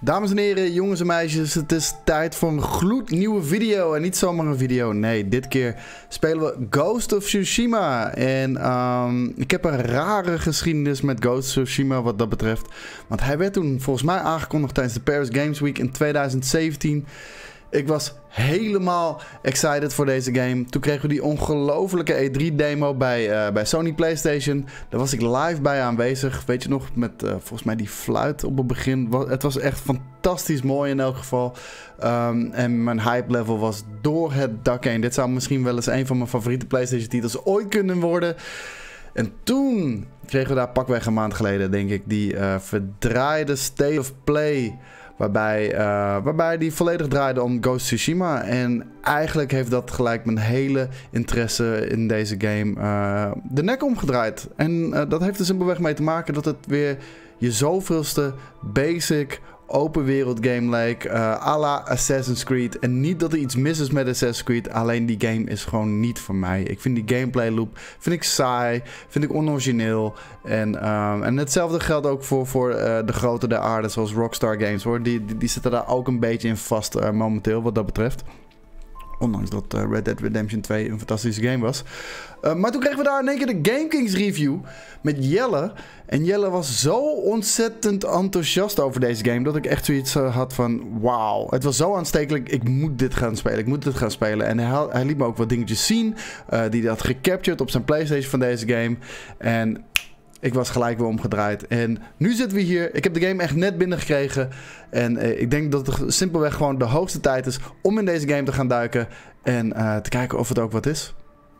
Dames en heren, jongens en meisjes, het is tijd voor een gloednieuwe video. En niet zomaar een video, nee, dit keer spelen we Ghost of Tsushima. En ik heb een rare geschiedenis met Ghost of Tsushima wat dat betreft. Want hij werd toen volgens mij aangekondigd tijdens de Paris Games Week in 2017. Ik was helemaal excited voor deze game. Toen kregen we die ongelofelijke E3-demo bij Sony PlayStation. Daar was ik live bij aanwezig. Weet je nog, met volgens mij die fluit op het begin. Het was echt fantastisch mooi in elk geval. En mijn hype level was door het dak heen. Dit zou misschien wel eens een van mijn favoriete PlayStation titels ooit kunnen worden. En toen kregen we daar pakweg een maand geleden, denk ik, die verdraaide State of Play. Waarbij die volledig draaide om Ghost of Tsushima. En eigenlijk heeft dat gelijk mijn hele interesse in deze game de nek omgedraaid. En dat heeft er simpelweg mee te maken dat het weer je zoveelste basic open wereld game leek. À la Assassin's Creed. En niet dat er iets mis is met Assassin's Creed. Alleen die game is gewoon niet voor mij. Ik vind die gameplay loop vind ik saai. Vind ik onorigineel. En hetzelfde geldt ook voor de grote der aarde. Zoals Rockstar Games hoor. Die zitten daar ook een beetje in vast momenteel wat dat betreft. Ondanks dat Red Dead Redemption 2 een fantastische game was. Maar toen kregen we daar in één keer de GameKings review met Jelle. En Jelle was zo ontzettend enthousiast over deze game. Dat ik echt zoiets had van wauw. Het was zo aanstekelijk. Ik moet dit gaan spelen. En hij liet me ook wat dingetjes zien. Die hij had gecaptured op zijn PlayStation van deze game. En ik was gelijk weer omgedraaid. En nu zitten we hier. Ik heb de game echt net binnengekregen. En ik denk dat het simpelweg gewoon de hoogste tijd is om in deze game te gaan duiken. En te kijken of het ook wat is.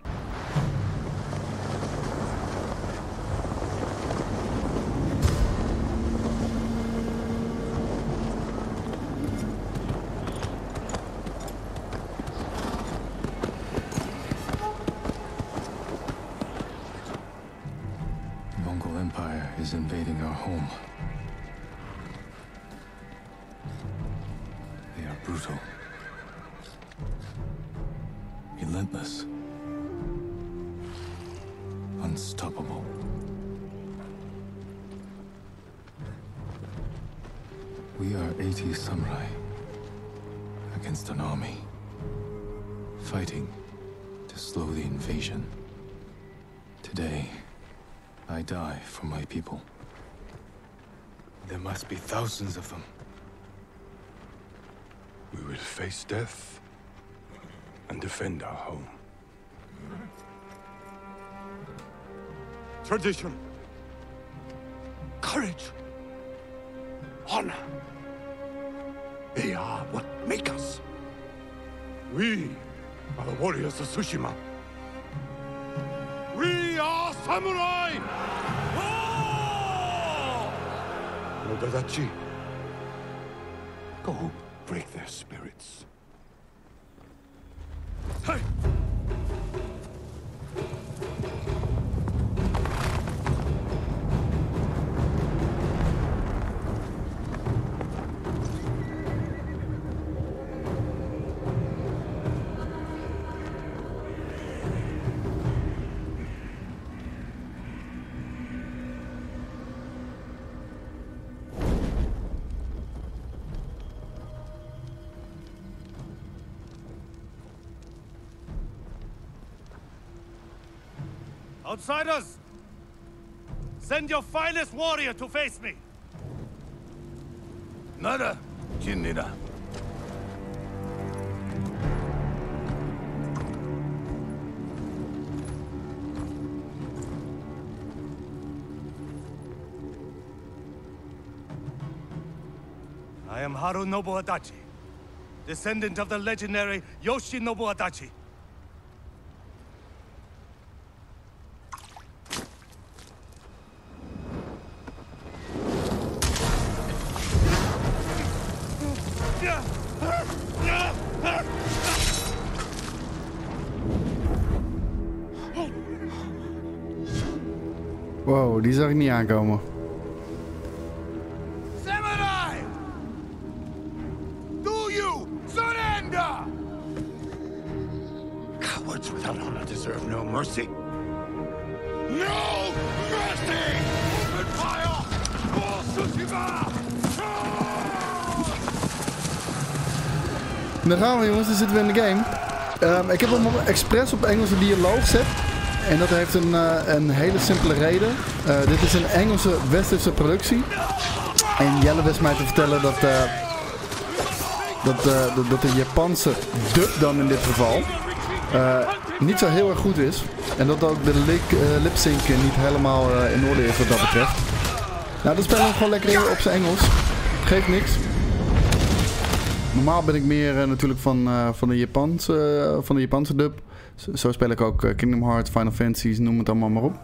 Is invading our home. They are brutal, relentless, unstoppable. We are 80 samurai against an army, fighting to slow the invasion. Today, I die for my people. There must be thousands of them. We will face death and defend our home. Tradition, courage, honor. They are what make us. We are the warriors of Tsushima. We are samurai! Oh! Nodadachi, go break their spirits. Hey! Outsiders! Send your finest warrior to face me! Nada, Jinnida. I am Harunobu Adachi, descendant of the legendary Yoshinobu Adachi. Wow, die zag ik niet aankomen. Samurai! Do you surrender? Cowards without honor deserve no mercy. No mercy! Open fire! For Tsushima! Dan gaan we jongens, dan zitten we in de game. Ik heb hem expres op Engelse dialoog gezet. En dat heeft een hele simpele reden. Dit is een Engelse westerse productie. En Jelle wist mij te vertellen dat de Japanse dub dan in dit geval niet zo heel erg goed is. En dat ook de lip-sync niet helemaal in orde is wat dat betreft. Nou, dan spelen we gewoon lekker op zijn Engels. Geeft niks. Normaal ben ik meer natuurlijk van de Japanse dub. Zo speel ik ook Kingdom Hearts, Final Fantasy, noem het allemaal maar op.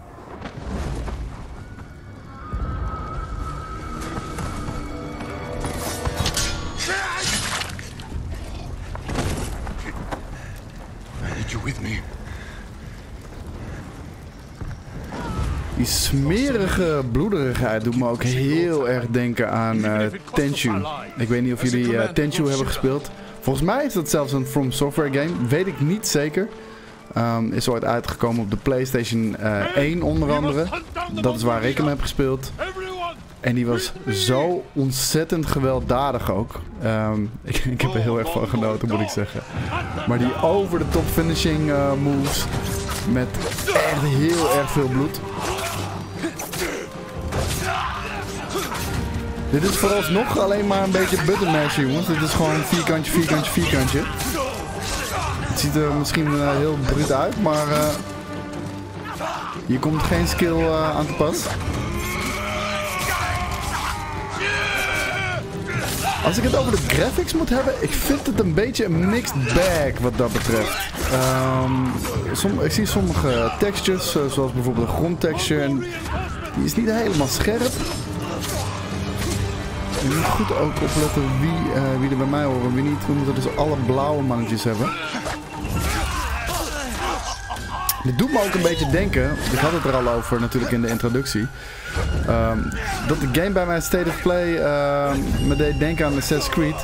Die smerige bloederigheid doet me ook heel erg denken aan Tenchu. Ik weet niet of jullie Tenchu hebben gespeeld. Volgens mij is dat zelfs een From Software game. Weet ik niet zeker. Is ooit uitgekomen op de PlayStation 1 onder andere. Dat is waar ik hem heb gespeeld. En die was zo ontzettend gewelddadig ook. Ik heb er heel erg van genoten, moet ik zeggen. Maar die over de top finishing moves met echt heel erg veel bloed. Dit is vooralsnog alleen maar een beetje button mashen, jongens. Dit is gewoon vierkantje, vierkantje, vierkantje. Het ziet er misschien heel bruut uit, maar hier komt geen skill aan te pas. Als ik het over de graphics moet hebben, ik vind het een beetje een mixed bag wat dat betreft. Ik zie sommige textures, zoals bijvoorbeeld de grondtexture, en die is niet helemaal scherp. Je moet goed ook opletten wie er bij mij horen en wie niet. We moeten dus alle blauwe mannetjes hebben. Dit doet me ook een beetje denken, ik had het er al over natuurlijk in de introductie, dat de game bij mijn State of Play me deed denken aan Assassin's Creed.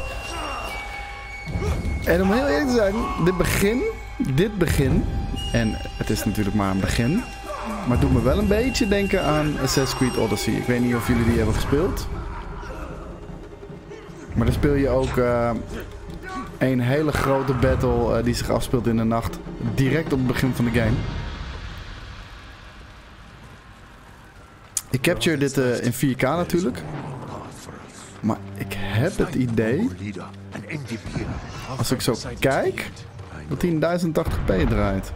En om heel eerlijk te zijn, dit begin, en het is natuurlijk maar een begin, maar het doet me wel een beetje denken aan Assassin's Creed Odyssey. Ik weet niet of jullie die hebben gespeeld. Maar dan speel je ook een hele grote battle die zich afspeelt in de nacht. Direct op het begin van de game. Ik capture dit in 4K natuurlijk. Maar ik heb het idee, als ik zo kijk, dat hij in 1080p draait.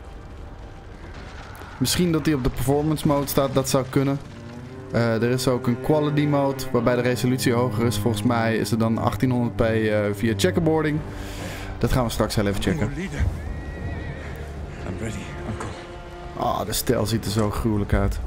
Misschien dat hij op de performance mode staat, dat zou kunnen. Er is ook een quality mode waarbij de resolutie hoger is. Volgens mij is het dan 1800p via checkerboarding. Dat gaan we straks heel even checken. Ah, de stijl ziet er zo gruwelijk uit.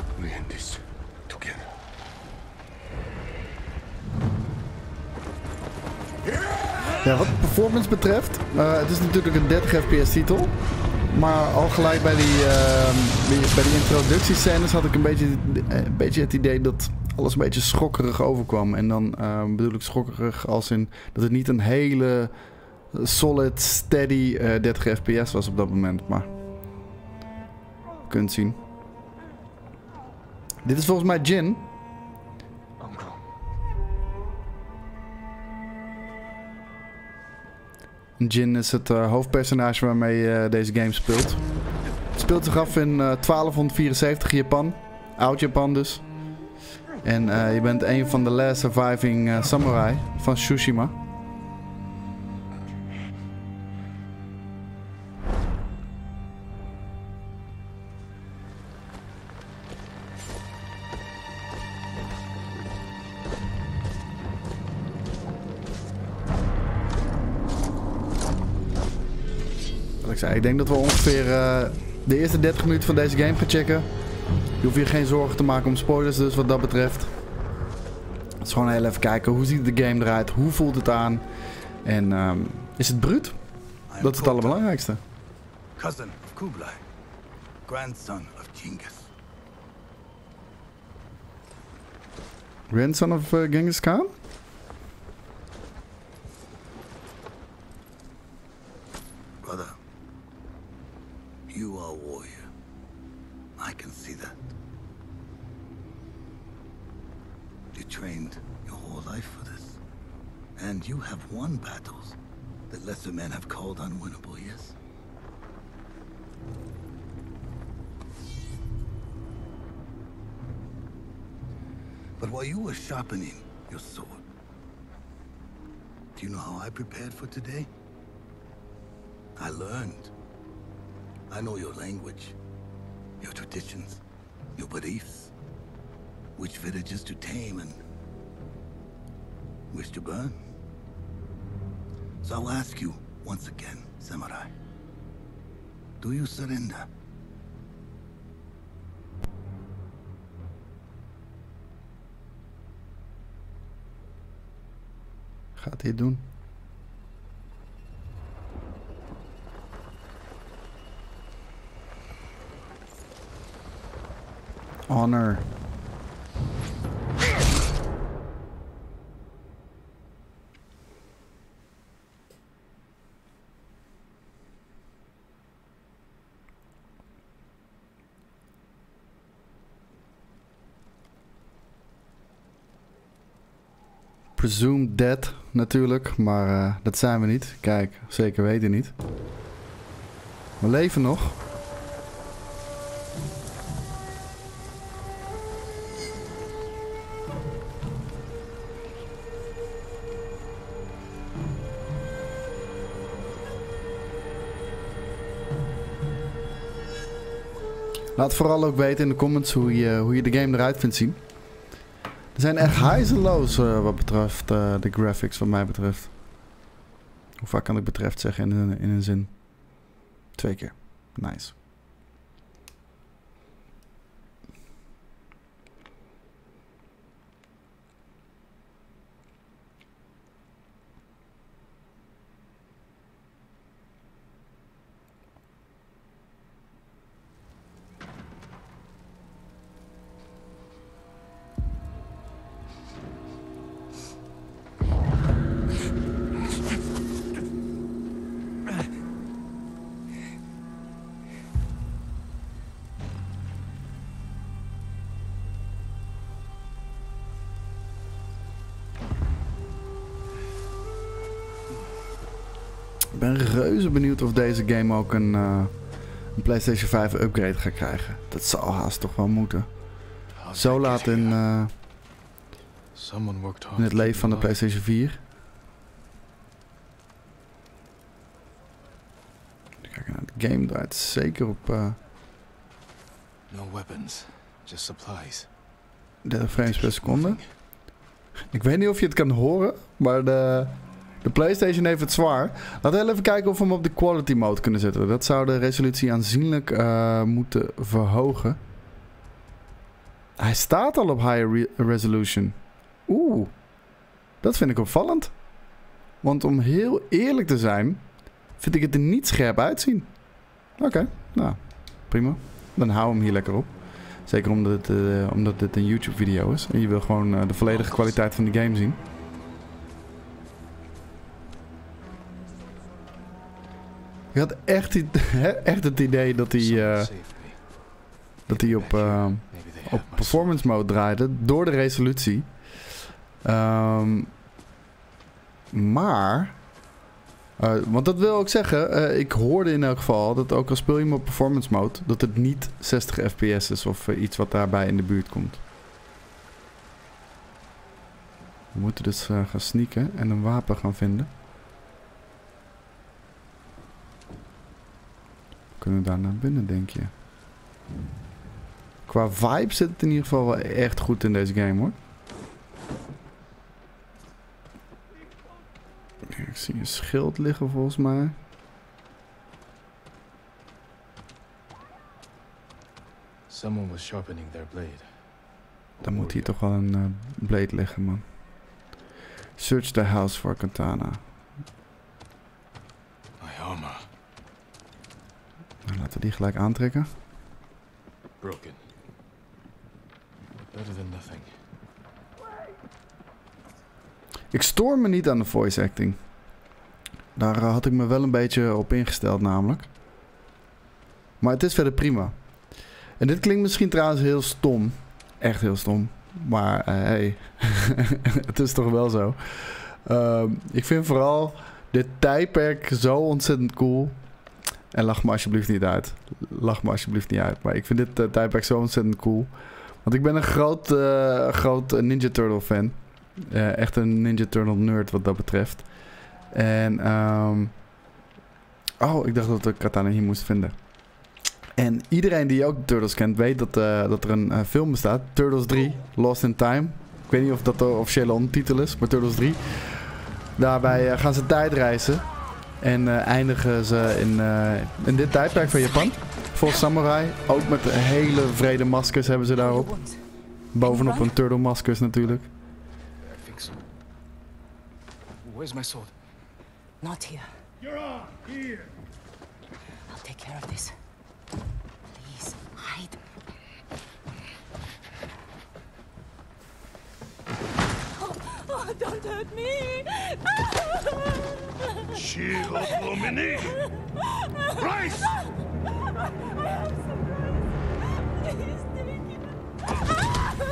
Ja, wat performance betreft, het is natuurlijk een 30 fps titel. Maar al gelijk bij die introductiescènes had ik een beetje het idee dat alles een beetje schokkerig overkwam. En dan bedoel ik schokkerig als in dat het niet een hele solid, steady 30 fps was op dat moment. Maar je kunt zien. Dit is volgens mij Jin. Jin is het hoofdpersonage waarmee deze game speelt. Het speelt zich af in 1274 Japan. Oud Japan dus. En je bent een van de last surviving samurai van Tsushima. Ik denk dat we ongeveer de eerste 30 minuten van deze game gaan checken. Je hoeft hier geen zorgen te maken om spoilers dus wat dat betreft. Het is gewoon heel even kijken hoe ziet de game eruit, hoe voelt het aan. En is het bruut? Dat is het allerbelangrijkste. Cousin of Kublai, grandson of Genghis. Grandson of Genghis Khan? Brother, you are a warrior. I can see that. You trained your whole life for this. And you have won battles. that lesser men have called unwinnable, yes? But while you were sharpening your sword, do you know how I prepared for today? I learned. I know your language, your traditions, your beliefs, which villages to tame and which to burn. So I'll ask you once again, Samurai. Do you surrender? Gaat hij het doen? Honor. Presumed dead natuurlijk, maar dat zijn we niet. Kijk, zeker weten niet. We leven nog. Laat vooral ook weten in de comments hoe je de game eruit vindt zien. Er zijn echt highs en lows wat betreft de graphics, wat mij betreft. Hoe vaak kan ik betreft zeggen in een zin? 2 keer. Nice. Ik ben reuze benieuwd of deze game ook een PlayStation 5 upgrade gaat krijgen. Dat zal haast toch wel moeten. Zo laat in het leven van de PlayStation 4. Kijk, de game draait zeker op 30 frames per seconde. Ik weet niet of je het kan horen, maar de PlayStation heeft het zwaar. Laten we even kijken of we hem op de quality mode kunnen zetten. Dat zou de resolutie aanzienlijk moeten verhogen. Hij staat al op high resolution. Oeh, dat vind ik opvallend. Want om heel eerlijk te zijn, vind ik het er niet scherp uitzien. Oké, nou, prima. Dan hou hem hier lekker op. Zeker omdat dit een YouTube video is. En je wil gewoon de volledige kwaliteit van de game zien. Ik had echt het idee dat hij op performance mode draaide door de resolutie. Want dat wil ook zeggen, ik hoorde in elk geval dat ook al speel je hem op performance mode, dat het niet 60 fps is of iets wat daarbij in de buurt komt. We moeten dus gaan sneaken en een wapen gaan vinden. Kunnen we daar naar binnen, denk je? Qua vibe zit het in ieder geval wel echt goed in deze game, hoor. Ik zie een schild liggen, volgens mij. Dan moet hier toch wel een blade liggen, man. Search the house for katana. Nou, laten we die gelijk aantrekken. Ik stoor me niet aan de voice acting. Daar had ik me wel een beetje op ingesteld namelijk. Maar het is verder prima. En dit klinkt misschien trouwens heel stom. Echt heel stom. Maar hey, het is toch wel zo. Ik vind vooral dit tijdperk zo ontzettend cool. En lach me alsjeblieft niet uit. Lach me alsjeblieft niet uit. Maar ik vind dit tijdperk zo ontzettend cool. Want ik ben een groot Ninja Turtle fan. Echt een Ninja Turtle nerd wat dat betreft. En oh, ik dacht dat ik Katana hier moest vinden. En iedereen die ook de Turtles kent weet dat er een film bestaat. Turtles 3, Lost in Time. Ik weet niet of dat de officiële ondertitel is, maar Turtles 3. Daarbij gaan ze tijdreizen. En eindigen ze in dit tijdperk van Japan. Vol samurai. Ook met hele vrede maskers hebben ze daarop. Bovenop een turtle maskers natuurlijk. I think so. Where's my sword? Not here. You're on! Here! I'll take care of this. Please, hide. Oh, don't hurt me! Shield Lumini! Bryce! Please take it.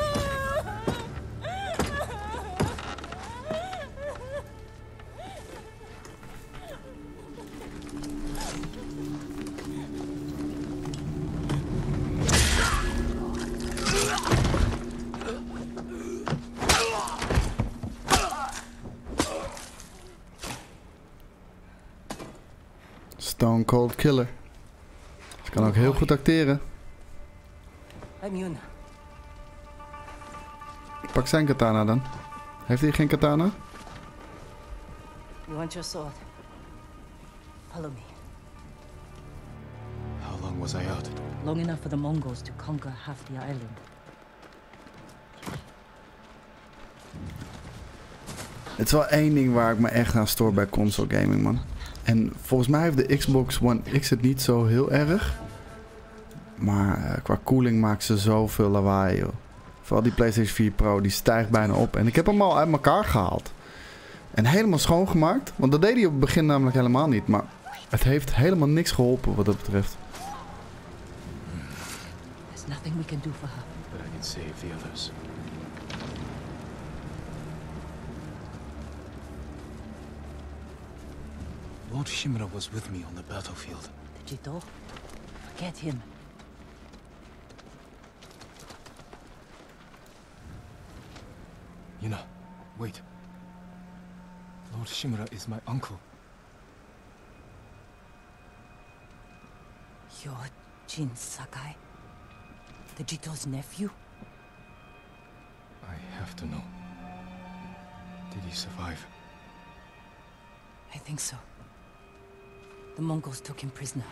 Stone Cold Killer. Ze kan ook heel goed acteren. I'm Yuna. Pak zijn katana dan. Heeft hij geen katana? You want your sword? Follow me. How long was I out? Long enough for the Mongols to conquer half the island. Het is wel één ding waar ik me echt aan stoor bij console gaming, man. En volgens mij heeft de Xbox One X het niet zo heel erg. Maar qua koeling maakt ze zoveel lawaai, joh. Vooral die PlayStation 4 Pro, die stijgt bijna op. En ik heb hem al uit elkaar gehaald. En helemaal schoongemaakt. Want dat deed hij op het begin namelijk helemaal niet. Maar het heeft helemaal niks geholpen wat dat betreft. There's nothing we can do for her. But I can save the others. Lord Shimura was with me on the battlefield. The Jito? Forget him. Yuna, wait. Lord Shimura is my uncle. You're Jin Sakai? The Jito's nephew? I have to know. Did he survive? I think so. The Mongols took him prisoner.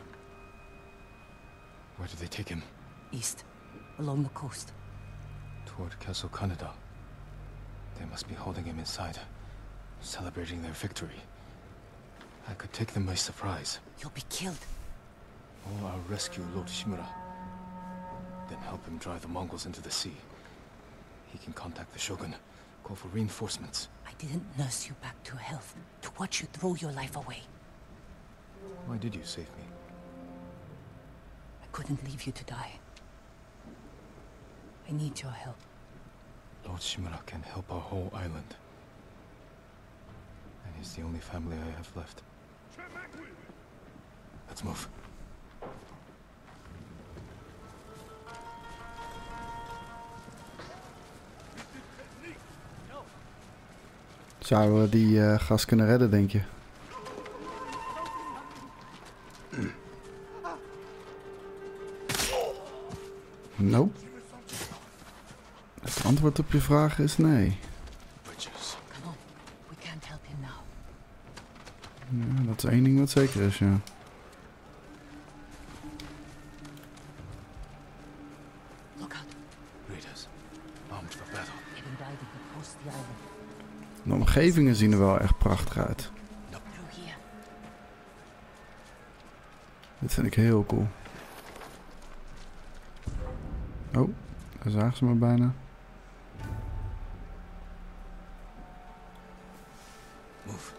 Where did they take him? East, along the coast. Toward Castle Kaneda. They must be holding him inside, celebrating their victory. I could take them by surprise. You'll be killed. Or I'll rescue Lord Shimura. Then help him drive the Mongols into the sea. He can contact the Shogun, call for reinforcements. I didn't nurse you back to health to watch you throw your life away. Why did you save me? I couldn't leave you to die. I need your help. Lord Shimura can help our whole island. And he's the only family I have left. Let's move. Zouden we die gast kunnen redden, denk je? Nope. Het antwoord op je vraag is nee. Bridges. Come on, we can't help him now. Ja, dat is één ding wat zeker is, ja. Look out, Raiders. Armed for battle. they've been guiding across the island. De omgevingen zien er wel echt prachtig uit. Through here. Dit vind ik heel cool. Oh, daar zagen ze me bijna. Move.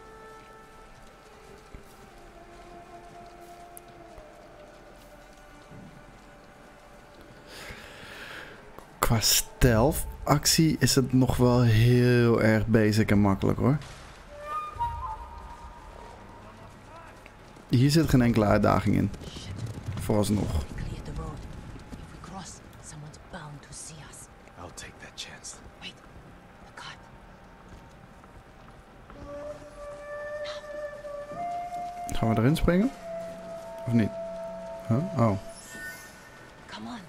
Qua stealth actie is het nog wel heel erg basic en makkelijk, hoor. Hier zit geen enkele uitdaging in. Vooralsnog. Clear the road. If we cross, someone's bound to see us. I'll take that chance. Wait, the cart. Gaan we erin springen? Of niet? Huh? Oh. Come on.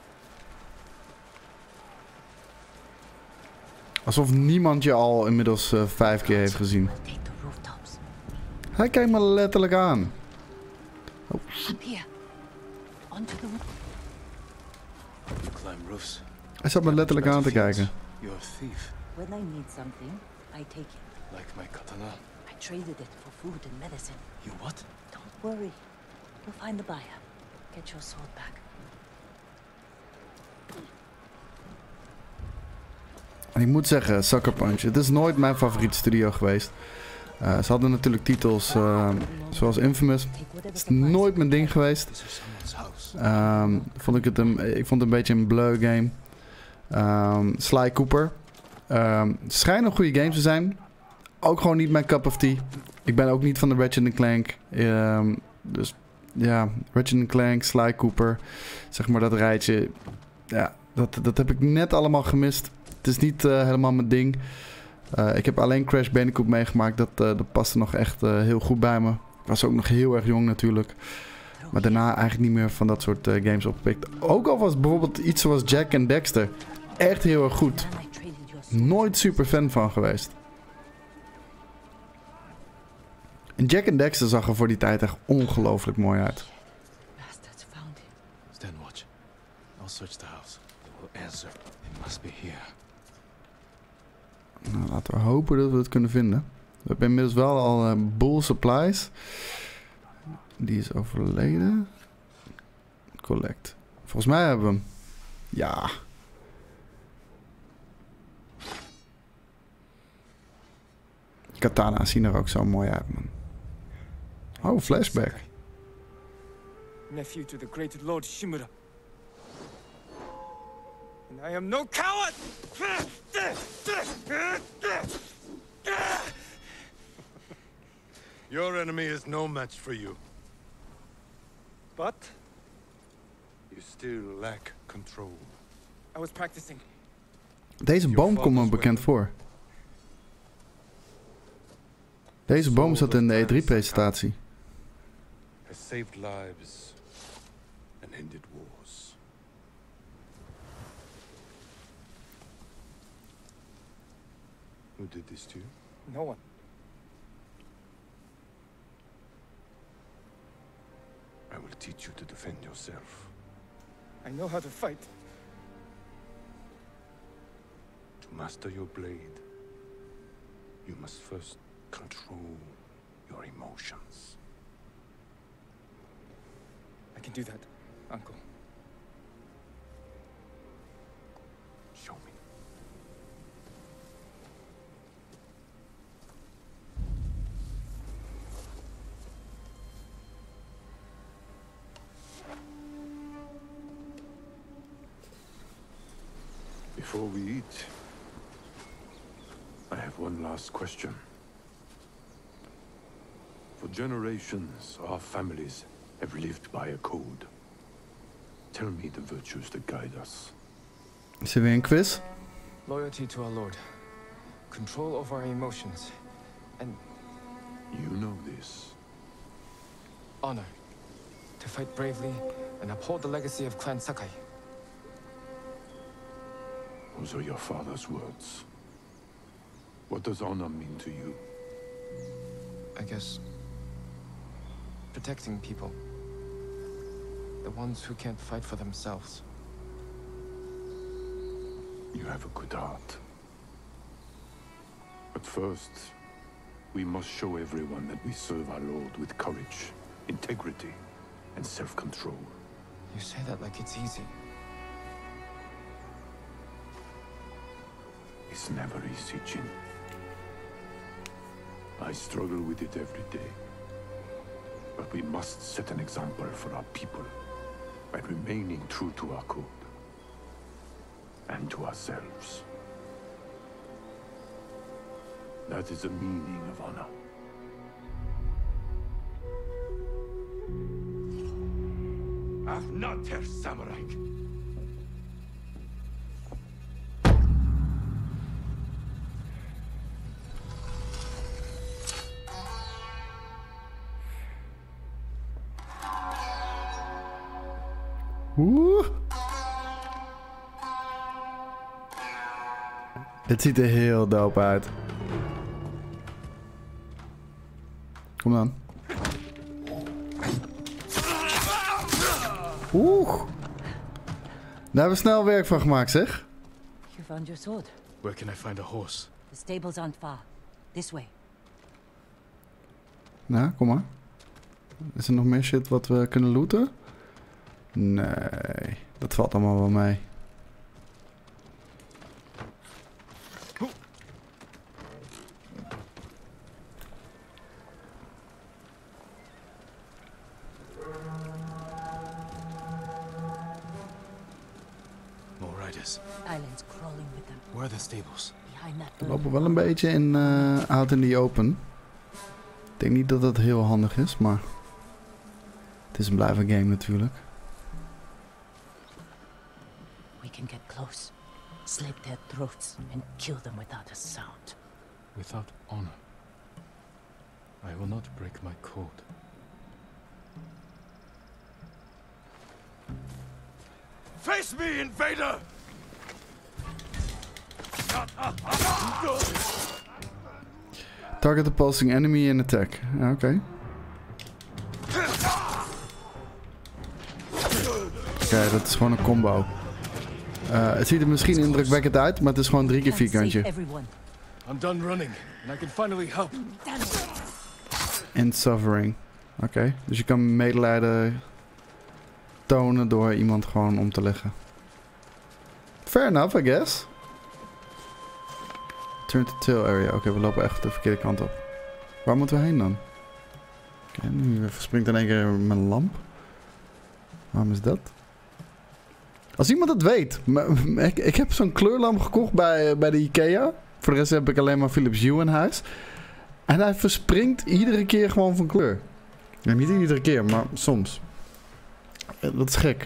Alsof niemand je al inmiddels 5 keer heeft gezien. We'll take the rooftops. Hij kijkt me letterlijk aan. Oh. Up here. Onto the roof. You climb roofs. Hij zat me letterlijk aan te kijken. You're a thief. When I need something, I take it. Like my katana. I traded it for food and medicine. You what? Don't worry. You'll find the buyer. Get your sword back. En ik moet zeggen, Sucker Punch, het is nooit mijn favoriete studio geweest. Ze hadden natuurlijk titels zoals Infamous. Het is nooit mijn ding geweest. This is someone's house. Ik vond het een beetje een bleu game. Sly Cooper. Schijnen goede games te zijn. Ook gewoon niet mijn cup of tea. Ik ben ook niet van de Ratchet & Clank. Dus ja, Ratchet & Clank, Sly Cooper. Zeg maar dat rijtje. Ja, dat heb ik net allemaal gemist. Het is niet helemaal mijn ding. Ik heb alleen Crash Bandicoot meegemaakt. Dat paste nog echt heel goed bij me. Ik was ook nog heel erg jong natuurlijk. Maar daarna eigenlijk niet meer van dat soort games opgepikt. Ook al was bijvoorbeeld iets zoals Jack and Dexter echt heel erg goed. Man, I traded your sword. Nooit super fan van geweest. En Jack and Dexter zag er voor die tijd echt ongelooflijk mooi uit. Bastards found him. Stand watch. I'll search the house. They will answer. It must be here. Nou, laten we hopen dat we het kunnen vinden. We hebben inmiddels wel al Bull Supplies. Die is overleden. Collect. Volgens mij hebben we hem. Ja. Katana's zien er ook zo mooi uit, man. Oh, flashback. Nephew to the great Lord Shimura. And I am no coward! Your enemy is no match for you. But You still lack control. I was practicing. Deze boom komt me bekend voor. Deze boom zat in de E3-presentatie. Has saved lives and ended wars. Who did this to you? No one. I will teach you to defend yourself. I know how to fight. To master your blade, you must first control your emotions. I can do that, Uncle. Show me. Before we eat, I have one last question. For generations, our families have lived by a code. Tell me the virtues that guide us. Is er weer een quiz? Loyalty to our Lord. Control over our emotions. And You know this. honor. To fight bravely and uphold the legacy of Clan Sakai. Those are your father's words. What does honor mean to you? I guess protecting people. The ones who can't fight for themselves. You have a good heart. But first, we must show everyone that we serve our Lord with courage, integrity, and self-control. You say that like it's easy. It's never easy, Jin. I struggle with it every day. But we must set an example for our people by remaining true to our code and to ourselves. That is the meaning of honor. not Herr Samurai. Oeh. Dit ziet er heel dope uit. Kom dan. Oeh. Daar hebben we snel werk van gemaakt, zeg. You found your sword. Where can I find a horse? The stables aren't far. This way. Nou, kom maar. Is er nog meer shit wat we kunnen looten? Nee, dat valt allemaal wel mee. More riders. Islands crawling with them. Where are the stables? Behind that We building. lopen wel een beetje in out in the open. Ik denk niet dat dat heel handig is, maar het is een blijvende game natuurlijk. We can get close. Slit their throats and kill them without a sound. Without honor, I will not break my code. Face me, invader! Target the pulsing enemy and attack. Ja, oké. Kijk, dat is gewoon een combo. Het ziet er misschien indrukwekkend uit, maar het is gewoon 3 keer Can't save vierkantje. everyone. I'm done running, and I can finally help. Damn it. And suffering. Oké, dus je kan medelijden tonen door iemand gewoon om te leggen. Fair enough, I guess. Turn to tail area. Oké, we lopen echt de verkeerde kant op. Waar moeten we heen dan? Oké, nu verspringt in één keer mijn lamp. Waarom is dat? Als iemand het weet. Ik heb zo'n kleurlamp gekocht bij de Ikea. Voor de rest heb ik alleen maar Philips Hue in huis. En hij verspringt iedere keer gewoon van kleur. Ja, niet iedere keer, maar soms. Dat is gek.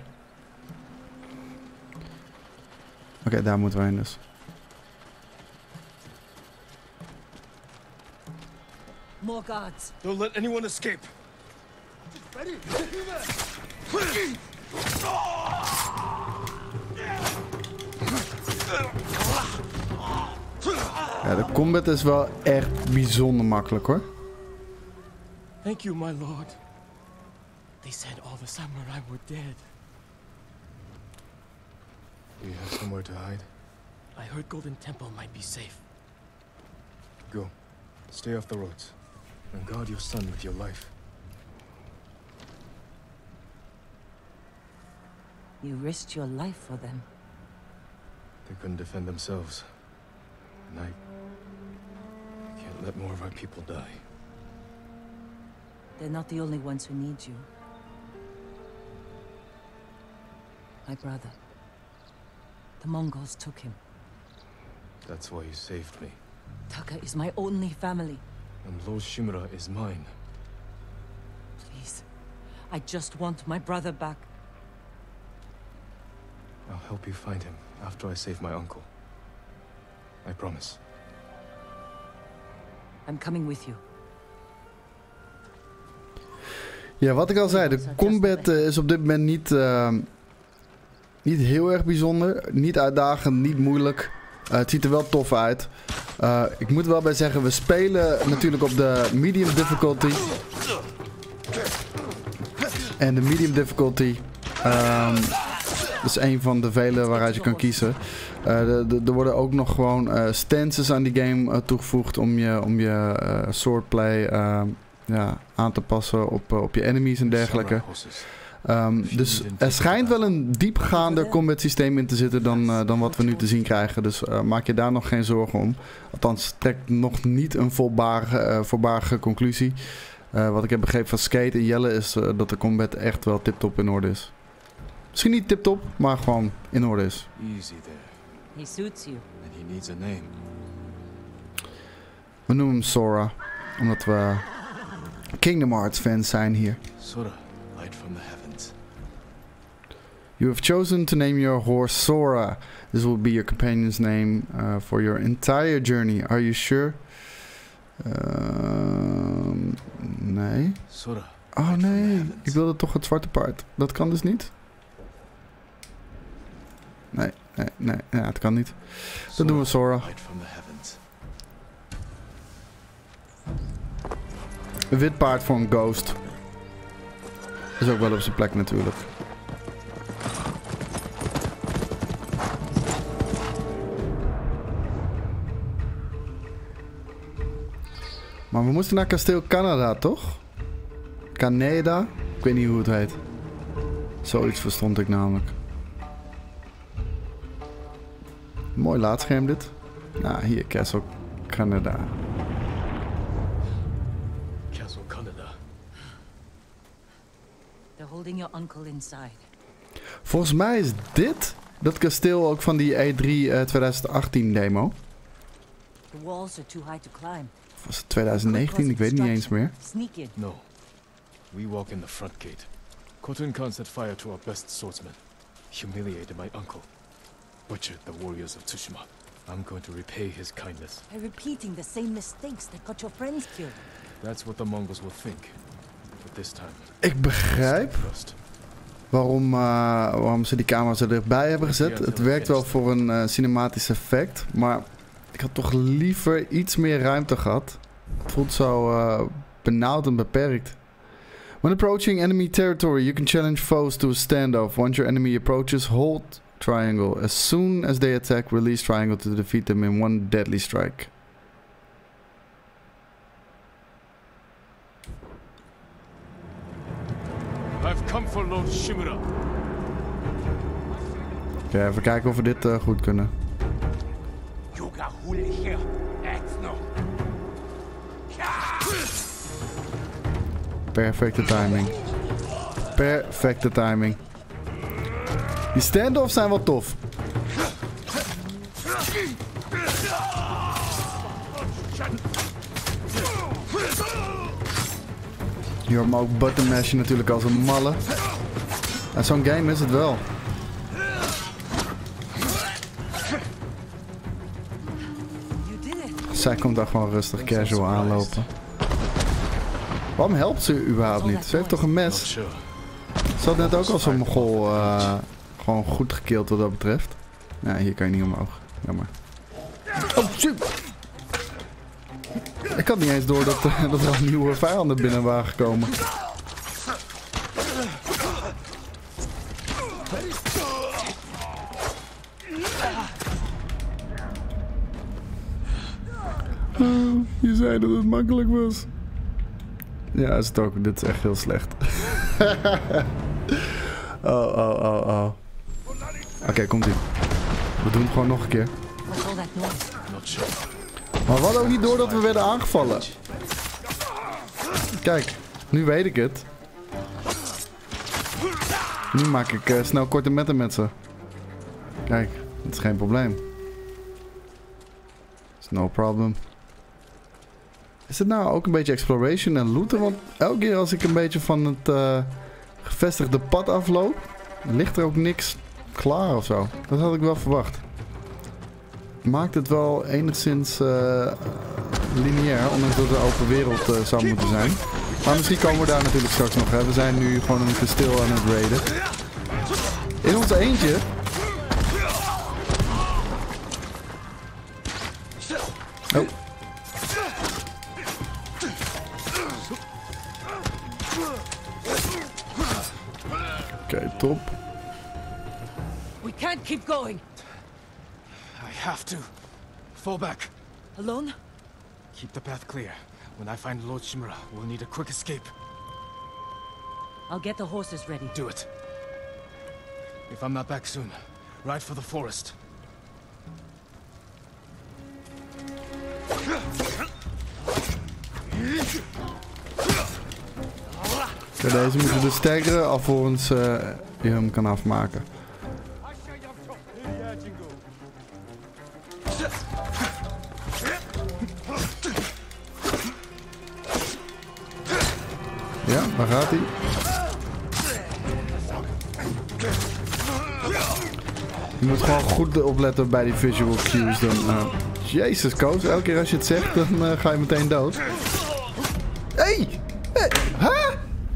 Oké, daar moeten we heen dus. More guards. Don't let anyone escape. Ja, de combat is wel echt bijzonder makkelijk hoor. Thank you, my lord. They said all the samurai were dead. Do you have somewhere to hide? I heard Golden Temple might be safe. Go. Stay off the roads. And guard your son with your life. You risked your life for them. They couldn't defend themselves. And I can't let more of our people die. They're not the only ones who need you. My brother. The Mongols took him. That's why you saved me. Taka is my only family. And Lord Shimura is mine. Please. I just want my brother back. I'll help you find him after I save my uncle. I promise. I'm coming with you. Ja, wat ik al zei, de combat is op dit moment niet heel erg bijzonder. Niet uitdagend, niet moeilijk. Het ziet er wel tof uit. Ik moet er wel bij zeggen, we spelen natuurlijk op de medium difficulty. En de medium difficulty is een van de vele waaruit je kan kiezen. Er worden ook nog gewoon stances aan die game toegevoegd om je swordplay aan te passen op je enemies en dergelijke. Dus er schijnt wel een diepgaander combat systeem in te zitten dan wat we nu te zien krijgen. Dus maak je daar nog geen zorgen om. Althans, trek nog niet een voorbarige conclusie. Wat ik heb begrepen van Skate en Jelle is dat de combat echt wel tip-top in orde is. Misschien niet tip-top, maar gewoon in orde is. Easy there. He suits you. And he needs a name. We noemen hem Sora, omdat we Kingdom Hearts fans zijn hier. Sora, light from the heavens. You have chosen to name your horse Sora. This will be your companion's name for your entire journey. Are you sure? Nee. Sora. Oh nee, ik wilde toch het zwarte paard. Dat kan dus niet? Nee. Ja, het kan niet. Dan doen we Sora. Een wit paard voor een ghost. Is ook wel op zijn plek natuurlijk. Maar we moesten naar kasteel Canada, toch? Canada? Ik weet niet hoe het heet. Zoiets verstond ik namelijk. Mooi laadscherm dit. Nou, hier, Castle Canada. Castle Canada. They're holding your uncle inside. Volgens mij is dit dat kasteel ook van die E3 2018 demo. The walls are too high to climb. Of was het 2019? Ik weet niet eens meer. Sneak in. No. We walk in the front gate. Khotun Khan set fire to our best swordsman. Humiliated my uncle. Butchered the warriors of Tsushima. I'm going to repay his kindness. By repeating the same mistakes that got your friends killed. That's what the Mongols will think. But this time... Ik begrijp waarom ze die camera's er dichtbij hebben gezet. Het werkt wel voor een cinematisch effect. Maar ik had toch liever iets meer ruimte gehad. Het voelt zo benauwd en beperkt. When approaching enemy territory, you can challenge foes to a standoff. Once your enemy approaches, hold triangle. As soon as they attack, release triangle to defeat them in one deadly strike. I've come for Lord Shimura. Oké, even kijken of we dit goed kunnen. Perfecte timing. Perfecte timing. Die standoffs zijn wel tof. Je hoort me ook button mashen natuurlijk als een malle. En zo'n game is het wel. Zij komt daar gewoon rustig casual aanlopen. Waarom helpt ze überhaupt niet? Ze heeft toch een mes? Ze had net ook al zo'n Mogol gewoon goed gekild wat dat betreft. Ja, hier kan je niet omhoog. Jammer. Oh, shit! Ik had niet eens door dat er al nieuwe vijanden binnen waren gekomen. Je zei dat het makkelijk was. Ja, is het ook. Dit is echt heel slecht. Oh. Oké, komt ie. We doen het gewoon nog een keer. Maar we hadden ook niet door dat we werden aangevallen. Kijk, nu weet ik het. Nu maak ik snel korte metten met ze. Kijk, dat is geen probleem. It's no problem. Is het nou ook een beetje exploration en looten? Want elke keer als ik een beetje van het gevestigde pad afloop, ligt er ook niks klaar of zo. Dat had ik wel verwacht. Maakt het wel enigszins lineair, ondanks dat het een open wereld zou moeten zijn. Maar misschien komen we daar natuurlijk straks nog. Hè. We zijn nu gewoon een kasteel aan het raiden. In ons eentje. Oh. Oké, top. We can't keep going. I have to. Fall back. Alone? Keep the path clear. When I find Lord Shimura, we'll need a quick escape. I'll get the horses ready. Do it. If I'm not back soon, ride for the forest. Ja, deze moeten we dus staggeren alvorens je hem kan afmaken. Ja, waar gaat hij? Je moet gewoon goed opletten bij die visual cues. Dan, Jezus, Koos. Elke keer als je het zegt, dan ga je meteen dood. Hey! Huh?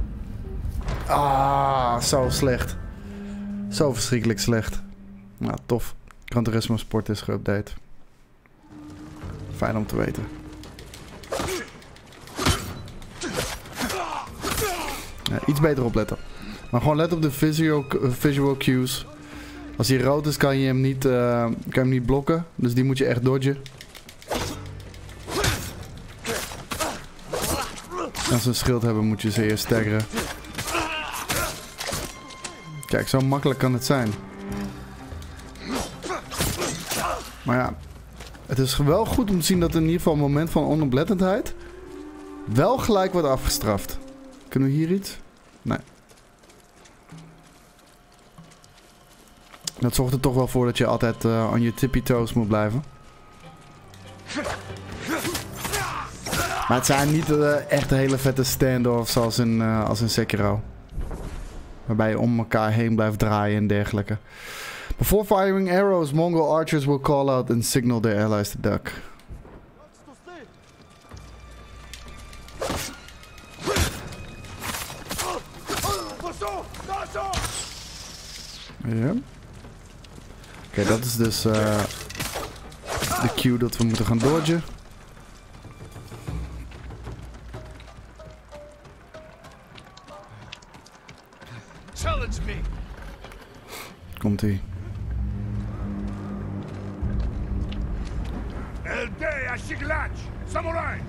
Ah, zo slecht. Zo verschrikkelijk slecht. Nou, tof. Gran Turismo Sport is geüpdate. Fijn om te weten. Ja, iets beter opletten. Maar gewoon let op de visual cues. Als hij rood is, kan je hem niet blokken. Dus die moet je echt dodgen. Als ze een schild hebben, moet je ze eerst staggeren. Kijk, zo makkelijk kan het zijn. Maar ja, het is wel goed om te zien dat in ieder geval een moment van onoplettendheid wel gelijk wordt afgestraft. Kunnen we hier iets? Nee. Dat zorgt er toch wel voor dat je altijd aan je tippy toes moet blijven. Maar het zijn niet echt hele vette standoffs als in Sekiro. Waarbij je om elkaar heen blijft draaien en dergelijke. Before firing arrows, Mongol archers will call out and signal their allies to duck. Ja. Oké, dat is dus de cue dat we moeten gaan dodgen. Challenge me. Komt-ie. Eldea Shiglach, Samurai.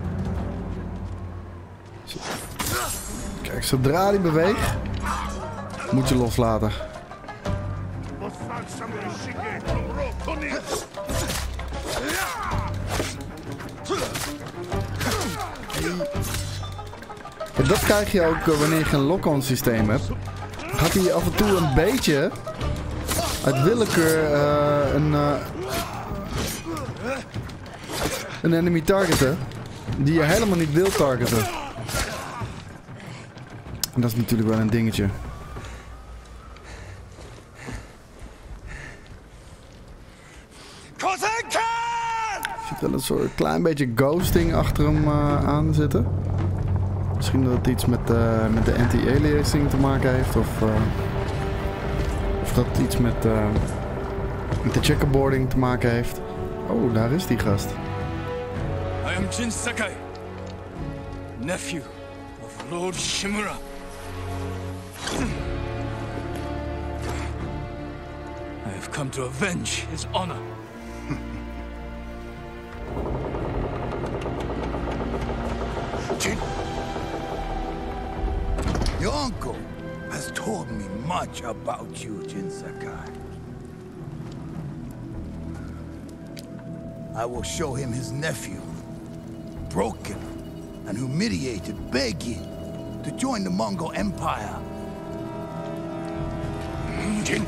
Kijk, zodra die beweegt, moet je loslaten. Ja, dat krijg je ook wanneer je geen lock-on systeem hebt. Dan gaat hij af en toe een beetje uit willekeur een enemy targeten die je helemaal niet wilt targeten. En dat is natuurlijk wel een dingetje. Je ziet wel een soort klein beetje ghosting achter hem aan zitten. Misschien dat het iets met de anti-aliasing te maken heeft. Of dat het iets met de checkerboarding te maken heeft. Oh, daar is die gast. I am Jin Sakai, nephew of Lord Shimura. I have come to avenge his honor. Jin, your uncle has told me much about you, Jin Sakai. I will show him his nephew, broken and humiliated, begging to join the Mongol Empire. Jin.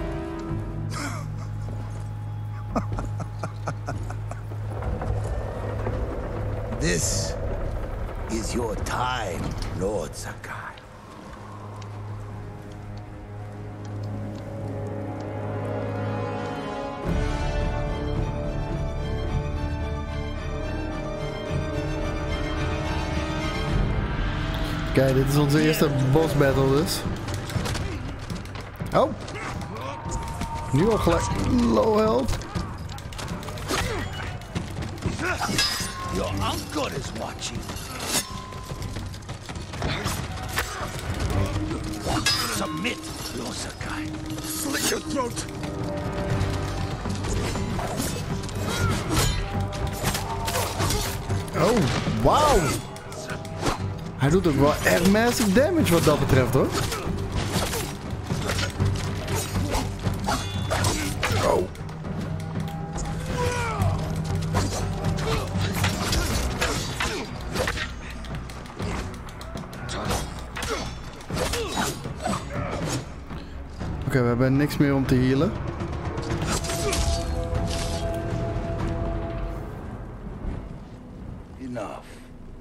This is your time, Lord Sakai. Kijk, dit is onze eerste boss battle dus. Oh! Nu al gelijk low health. Your uncle is watching. Submit, Lord Sakai. Slit your throat. Oh, wauw! Hij doet ook wel echt massive damage wat dat betreft, hoor. Oh. Oké, we hebben niks meer om te healen. Enough.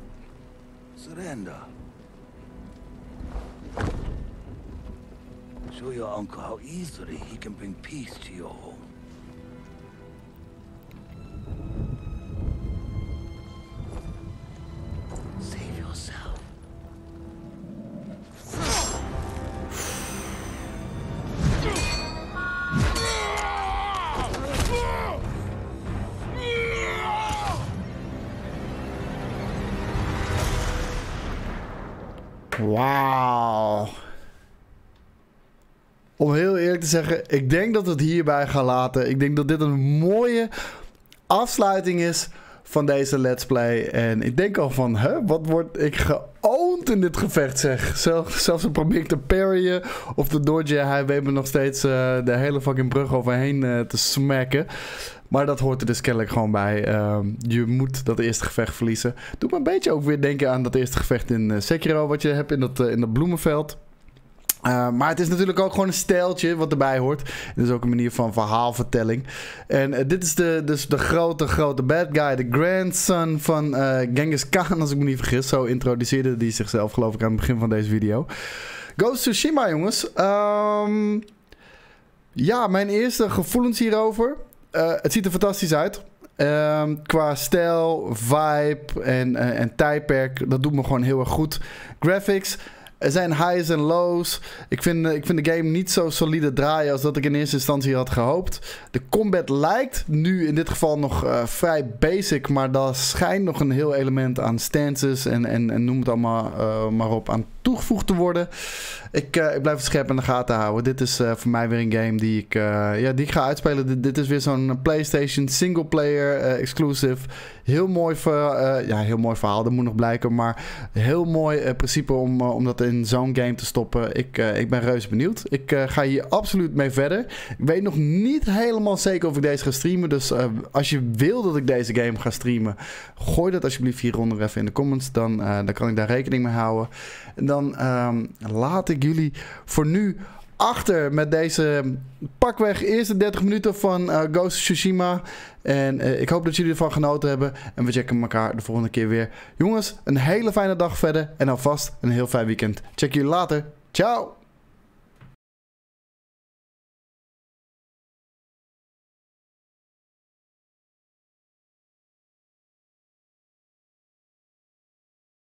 Surrender. Show your uncle how easily he can bring peace to your home. Save yourself. Wauw. Om heel eerlijk te zeggen, ik denk dat we het hierbij gaan laten. Ik denk dat dit een mooie afsluiting is van deze Let's Play. En ik denk al van, wat word ik geowned in dit gevecht, zeg. Zelfs probeer ik te parryen of te dodgen. Hij weet me nog steeds de hele fucking brug overheen te smacken. Maar dat hoort er dus kennelijk gewoon bij. Je moet dat eerste gevecht verliezen. Doet me een beetje ook weer denken aan dat eerste gevecht in Sekiro, wat je hebt in dat bloemenveld. Maar het is natuurlijk ook gewoon een stijltje wat erbij hoort. Het is ook een manier van verhaalvertelling. En dit is dus de grote bad guy. De grandson van Genghis Khan, als ik me niet vergis. Zo introduceerde hij zichzelf, geloof ik, aan het begin van deze video. Ghost of Tsushima, jongens. Ja, mijn eerste gevoelens hierover. Het ziet er fantastisch uit. Qua stijl, vibe en tijdperk, dat doet me gewoon heel erg goed. Graphics. Er zijn highs en lows. Ik vind de game niet zo solide draaien als dat ik in eerste instantie had gehoopt. De combat lijkt nu in dit geval nog vrij basic, maar daar schijnt nog een heel element aan stances en noem het allemaal maar op aan toegevoegd te worden. Ik blijf het scherp in de gaten houden. Dit is voor mij weer een game die ik ga uitspelen. Dit is weer zo'n PlayStation single player exclusive. Heel mooi verhaal, dat moet nog blijken. Maar heel mooi principe om dat in zo'n game te stoppen. Ik ben reuze benieuwd. Ik ga hier absoluut mee verder. Ik weet nog niet helemaal zeker of ik deze ga streamen. Dus als je wil dat ik deze game ga streamen, gooi dat alsjeblieft hieronder even in de comments. Dan kan ik daar rekening mee houden. En dan laat ik jullie voor nu achter met deze pakweg eerste 30 minuten van Ghost of Tsushima. En ik hoop dat jullie ervan genoten hebben. En we checken elkaar de volgende keer weer. Jongens, een hele fijne dag verder. En alvast een heel fijn weekend. Check jullie later. Ciao!